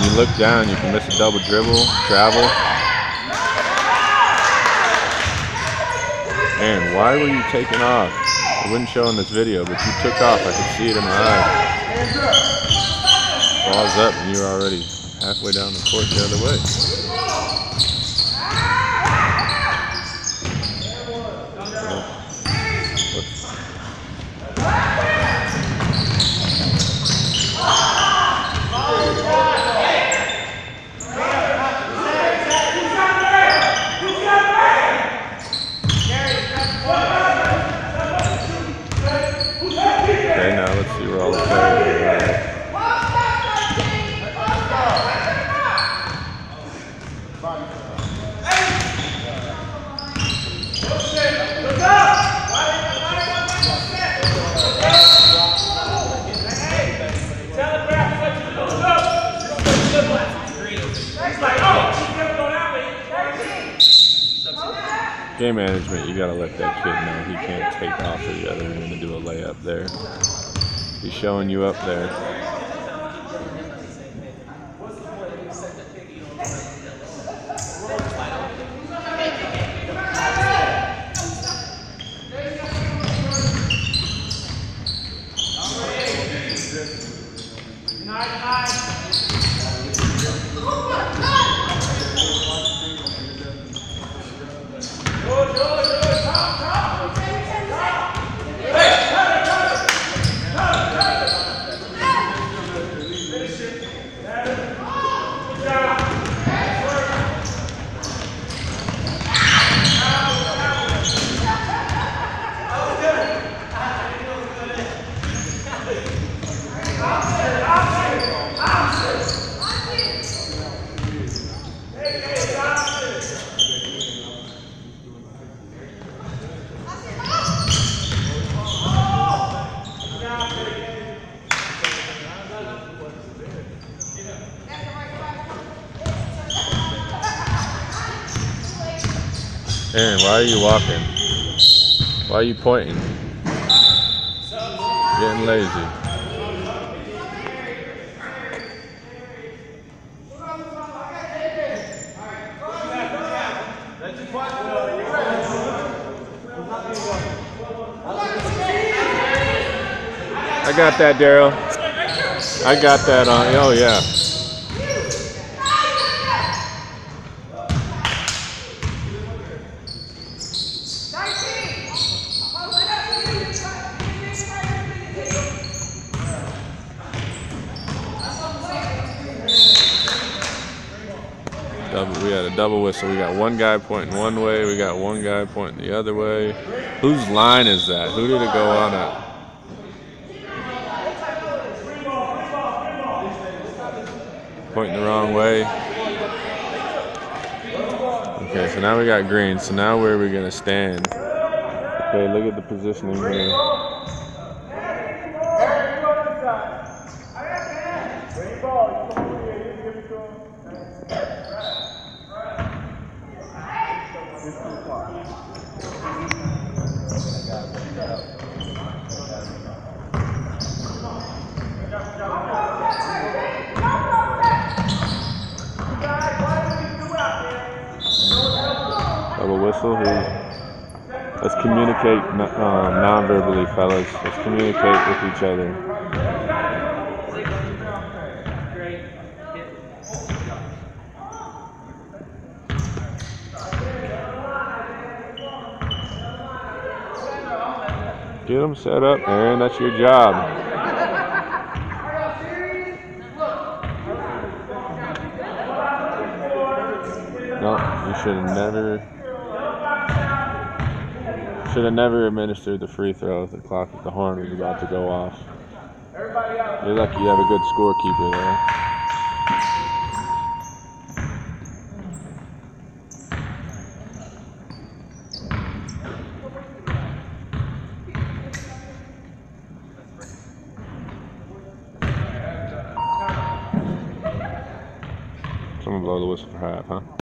you look down, you can miss a double dribble, travel. Aaron, why were you taking off? It wouldn't show in this video, but you took off. I could see it in my eye. Ball's up, and you were already halfway down the court the other way. Okay, now let's see where all the players are. Game management, you gotta let that kid know he can't take off to the other end and do a layup there. He's showing you up there. Aaron, why are you walking? Why are you pointing? Getting lazy. I got that, Daryl. I got that on. Oh, yeah. We had a double whistle. We got one guy pointing one way. We got one guy pointing the other way. Whose line is that? Who did it go on at? Pointing the wrong way. Okay, so now we got green. So now where are we going to stand? Okay, look at the positioning here. Double whistle. Let's communicate non-verbally, fellas. Let's communicate with each other. Get them set up, Aaron. That's your job. No, you should have never administered the free throw if the clock with the horn was about to go off. You're lucky you have a good scorekeeper there. Someone blow the whistle for half, huh?